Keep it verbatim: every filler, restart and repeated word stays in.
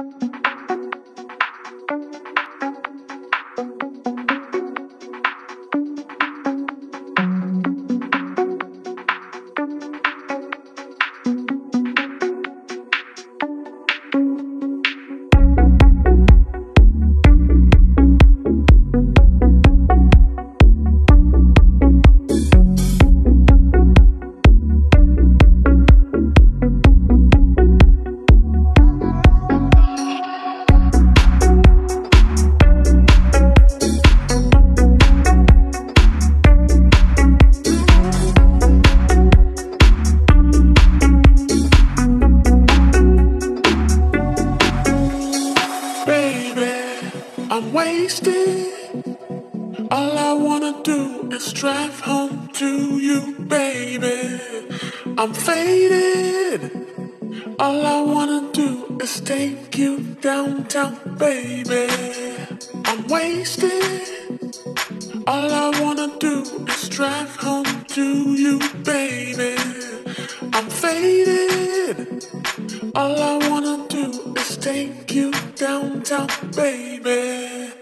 I'm wasted. All I wanna do is drive home to you, baby. I'm faded. All I wanna do is take you downtown, baby. I'm wasted. All I wanna do is drive home to you, baby. I'm faded. All I wanna do is take you downtown, baby.